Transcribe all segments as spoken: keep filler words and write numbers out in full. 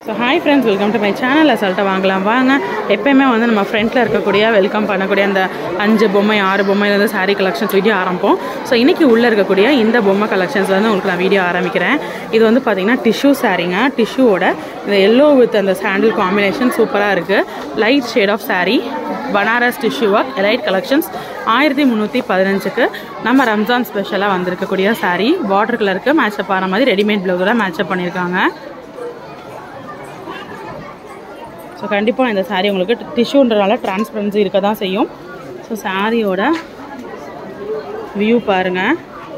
So hi friends, welcome to my channel. அசால்ட்டா வாங்கலாம் வாங்க. எப்பவுமே வந்து நம்ம ஃப்ரண்ட்ல இருக்கக்கூடிய வெல்கம் பண்ணக்கூடிய அந்த அஞ்சு பொம்மை ஆறு பொம்மையில இருந்து saree collections வீடியோ ஆரம்பிப்போம். ஸோ இன்னைக்கு உள்ள இருக்கக்கூடிய இந்த பொம்மை கலெக்ஷன்ஸ்ல வந்து உங்களுக்கு நான் வீடியோ ஆரம்பிக்கிறேன். இது வந்து பார்த்தீங்கன்னா டிஷ்யூ சாரீங்க. டிஷ்யூவோட இந்த எல்லோ வித் அந்த சாண்டில் காம்பினேஷன் சூப்பராக இருக்கு. Light shade of saree Banaras tissue work elite collections ஆயிரத்தி முந்நூற்றி பதினஞ்சுக்கு நம்ம ரம்ஜான் ஸ்பெஷலாக வந்திருக்கக்கூடிய saree வாட்டர் கலருக்கு மேட்சப் ஆகிற மாதிரி ரெடிமேட் ப்ளவுஸோட மேட்சப் பண்ணியிருக்காங்க. ஸோ கண்டிப்பாக இந்த சாரீ உங்களுக்கு டிஷ்யூன்றனால டிரான்ஸ்பரன்சி இருக்க தான் செய்யும். ஸோ சாரியோட வியூ பாருங்கள்.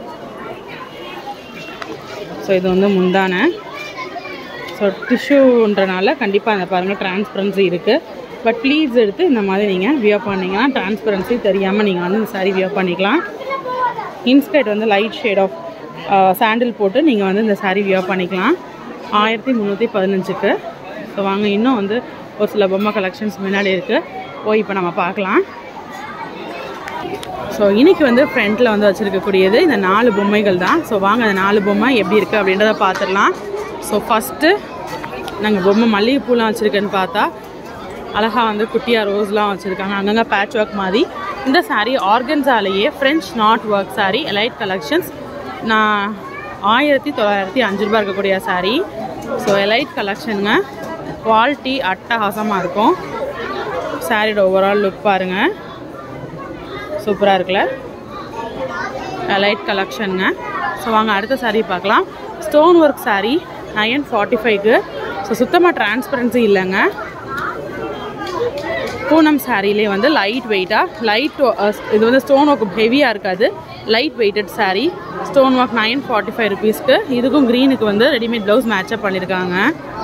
ஸோ இது வந்து முந்தான. ஸோ டிஷ்யூன்றனால கண்டிப்பாக இந்த பாருங்கள் டிரான்ஸ்பரன்சி இருக்குது. பட் ப்ளீஸ் எடுத்து இந்த மாதிரி நீங்கள் வியர் பண்ணிங்கன்னா டிரான்ஸ்பரன்சி தெரியாமல் நீங்கள் வந்து இந்த சாரீ வியர் பண்ணிக்கலாம். இன்ஸ்கர்ட் வந்து லைட் ஷேட் ஆஃப் சாண்டில் போட்டு நீங்கள் வந்து இந்த சாரீ வியர் பண்ணிக்கலாம். ஆயிரத்தி முந்நூற்றி பதினஞ்சுக்கு. ஸோ வாங்க இன்னும் வந்து ஒரு சில பொம்மை கலெக்ஷன்ஸ் முன்னாடி இருக்குது. போய் இப்போ நம்ம பார்க்கலாம். ஸோ இன்றைக்கி வந்து ஃப்ரண்ட்டில் வந்து வச்சுருக்கக்கூடியது இந்த நாலு பொம்மைகள் தான். ஸோ வாங்க அந்த நாலு பொம்மை எப்படி இருக்குது அப்படின்றத பார்த்துடலாம். ஸோ ஃபஸ்ட்டு நாங்கள் பொம்மை மல்லிகைப்பூலாம் வச்சுருக்கேன்னு பார்த்தா அழகாக வந்து குட்டியாக ரோஸ்லாம் வச்சுருக்காங்க. அங்கங்கே பேட்ச் ஒர்க் மாதிரி. இந்த சாரீ ஆர்கன்ஸாலேயே French knot work saree elite collections. நான் ஆயிரத்தி தொள்ளாயிரத்தி அஞ்சு ரூபா இருக்கக்கூடிய சாரீ. ஸோ எலைட் கலெக்ஷனுங்க. குவாலிட்டி அட்டகாசமாக இருக்கும். சாரியோட ஓவரால் லுக் பாருங்கள், சூப்பராக இருக்குல்ல. லைட் கலெக்ஷனுங்க. ஸோ வாங்க அடுத்த சாரீ பார்க்கலாம். Stone work saree nine forty ஃபைவ்க்கு. ஸோ சுத்தமாக டிரான்ஸ்பரன்சி இல்லைங்க. பூனம் சாரீலே வந்து லைட் வெயிட்டாக லைட் இது வந்து ஸ்டோன் ஒர்க் ஹெவியாக இருக்காது. Light weighted saree stone work nine forty five ருபீஸ்க்கு. இதுக்கும் க்ரீனுக்கு வந்து ரெடிமேட் ப்ளவுஸ் மேட்சப் பண்ணியிருக்காங்க.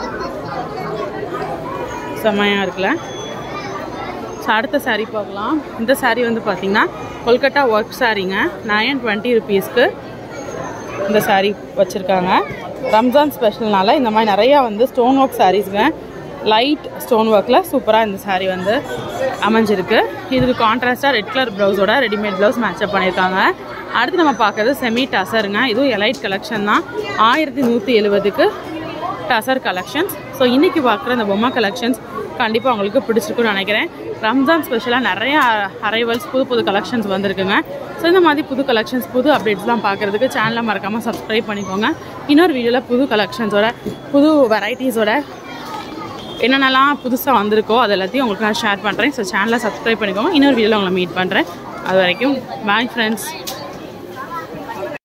செம்மையாக இருக்குல்ல. ஸோ அடுத்த சாரீ பார்க்கலாம். இந்த சாரீ வந்து பார்த்திங்கன்னா கொல்கட்டா ஒர்க் சாரீங்க. நைன் டுவெண்ட்டி ருபீஸ்க்கு இந்த சாரீ வச்சுருக்காங்க. ரம்ஜான் ஸ்பெஷல்னால இந்த மாதிரி நிறையா வந்து ஸ்டோன் ஒர்க் சாரீஸுங்க. லைட் ஸ்டோன் ஒர்க்கில் சூப்பராக இந்த சாரீ வந்து அமைஞ்சிருக்கு. இதுக்கு கான்ட்ராஸ்டாக ரெட் கலர் ப்ளவுஸோட ரெடிமேட் ப்ளவுஸ் மேட்சப் பண்ணியிருக்காங்க. அடுத்து நம்ம பார்க்குறது செமி டசருங்க. இதுவும் எலைட் கலெக்ஷன் தான். ஆயிரத்தி நூற்றி எழுபதுக்கு டசர் கலெக்ஷன்ஸ். ஸோ இன்றைக்கி பார்க்குற இந்த பொம்மை கலெக்ஷன்ஸ் கண்டிப்பாக உங்களுக்கு பிடிச்சிருக்குன்னு நினைக்கிறேன். ரம்ஜான் ஸ்பெஷலாக நிறையா அரைவல்ஸ் புது புது கலெக்ஷன்ஸ் வந்திருக்குங்க. ஸோ இந்த மாதிரி புது கலெக்ஷன்ஸ் புது அப்டேட்ஸ்லாம் பார்க்குறதுக்கு சேனலை மறக்காமல் சப்ஸ்கிரைப் பண்ணிக்கோங்க. இன்னொரு வீடியோவில் புது கலெக்ஷன்ஸோட புது வெரைட்டிஸோட என்னென்னலாம் புதுசாக வந்திருக்கோ அது எல்லாத்தையும் உங்களுக்கு நான் ஷேர் பண்ணுறேன். ஸோ சேனலை சப்ஸ்கிரைப் பண்ணிக்கோங்க. இன்னொரு வீடியோவில் உங்களை மீட் பண்ணுறேன். அது வரைக்கும் பாய் ஃப்ரெண்ட்ஸ்.